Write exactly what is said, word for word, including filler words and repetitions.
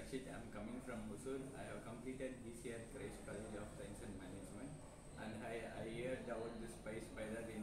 Lakshith. I am coming from Hosur. I have completed B C R College of Science and Management, and I, I heard about this Pyspider in